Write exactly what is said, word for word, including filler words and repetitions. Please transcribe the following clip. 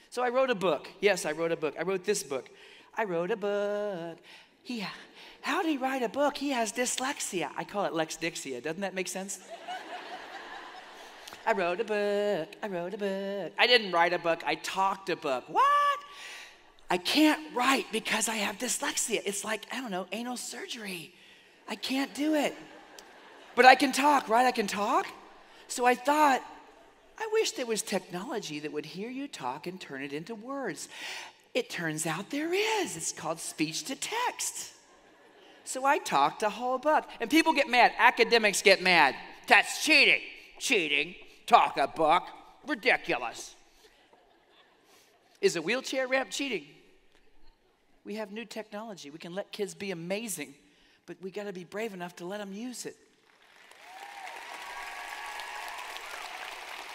So I wrote a book. Yes, I wrote a book. I wrote this book. I wrote a book. He, how did he write a book? He has dyslexia. I call it Lex Dixia. Doesn't that make sense? I wrote a book. I wrote a book. I didn't write a book. I talked a book. What? I can't write because I have dyslexia. It's like, I don't know, anal surgery. I can't do it. But I can talk, right? I can talk. So I thought, I wish there was technology that would hear you talk and turn it into words. It turns out there is. It's called speech to text. So I talked a whole book. And people get mad. Academics get mad. That's cheating. Cheating. Talk a book. Ridiculous. Is a wheelchair ramp cheating? We have new technology. We can let kids be amazing, but we got to be brave enough to let them use it.